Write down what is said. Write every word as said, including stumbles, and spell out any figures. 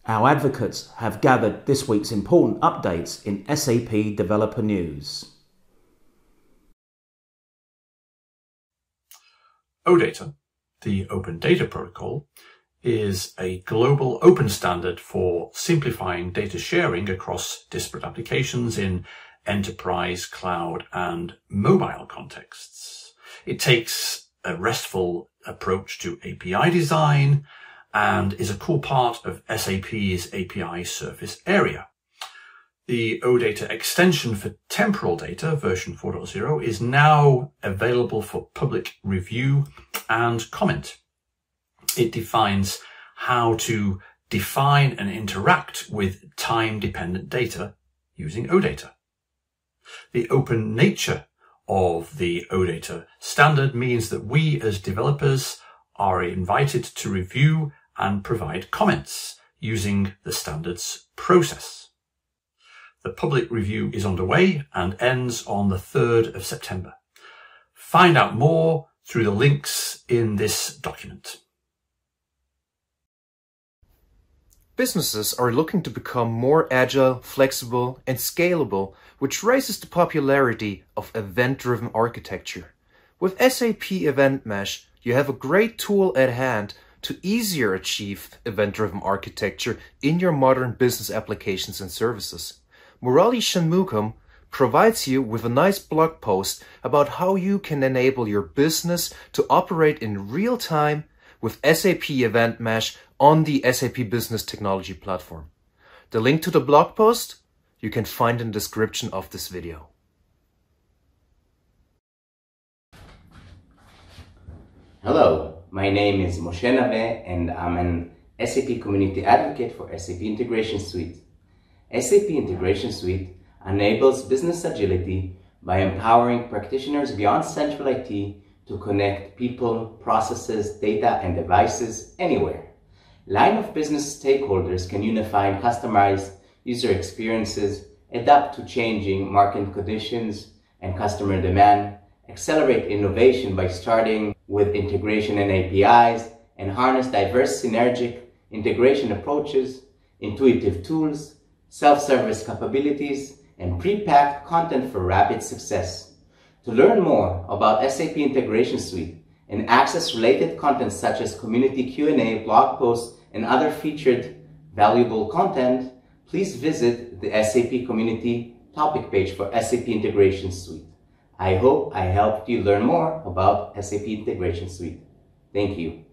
Our advocates have gathered this week's important updates in S A P Developer News. OData, the Open Data Protocol, is a global open standard for simplifying data sharing across disparate applications in enterprise, cloud, and mobile contexts. It takes a RESTful approach to A P I design and is a core part of S A P's A P I surface area. The OData extension for temporal data, version four point zero, is now available for public review and comment. It defines how to define and interact with time-dependent data using OData. The open nature of the OData standard means that we as developers are invited to review and provide comments using the standards process. The public review is underway and ends on the third of September. Find out more through the links in this document. Businesses are looking to become more agile, flexible, and scalable, which raises the popularity of event-driven architecture. With S A P Event Mesh, you have a great tool at hand to easier achieve event-driven architecture in your modern business applications and services. Murali Shanmugam provides you with a nice blog post about how you can enable your business to operate in real time with S A P Event Mesh on the S A P Business Technology Platform. The link to the blog post you can find in the description of this video. Hello, my name is Moshe Naveh and I'm an S A P community advocate for S A P Integration Suite. S A P Integration Suite enables business agility by empowering practitioners beyond central I T to connect people, processes, data, and devices anywhere. Line of business stakeholders can unify and customize user experiences, adapt to changing market conditions and customer demand, accelerate innovation by starting with integration and A P Is, and harness diverse synergic integration approaches, intuitive tools, self-service capabilities, and pre-packed content for rapid success. To learn more about S A P Integration Suite and access related content such as community Q and A, blog posts, and other featured valuable content, please visit the S A P community topic page for S A P Integration Suite. I hope I helped you learn more about S A P Integration Suite. Thank you.